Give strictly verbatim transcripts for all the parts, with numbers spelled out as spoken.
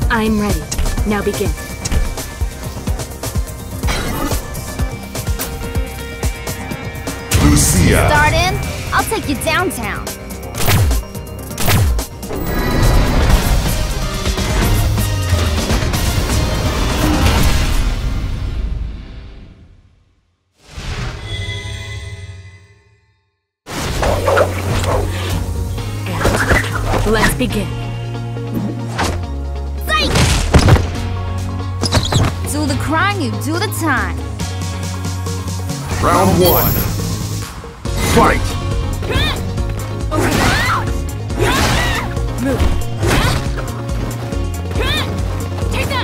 I'm ready. Now begin. LUCIA. Start in? I'll take you downtown. Let's begin. Fight! Do the crime, you do the time. Round one. Fight! Move. Take that!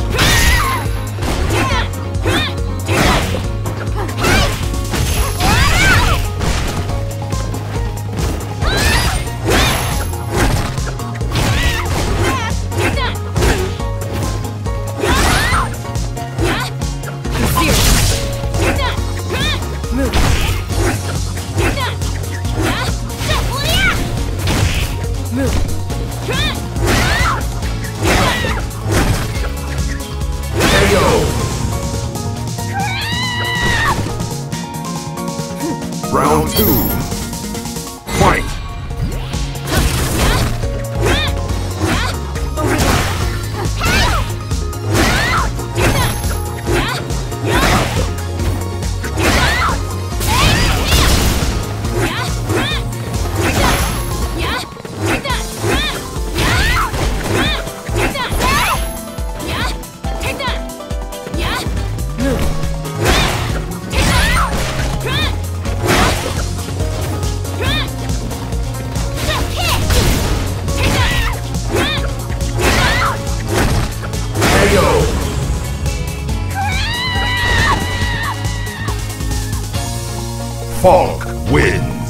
Round two. Fight! FALKE wins.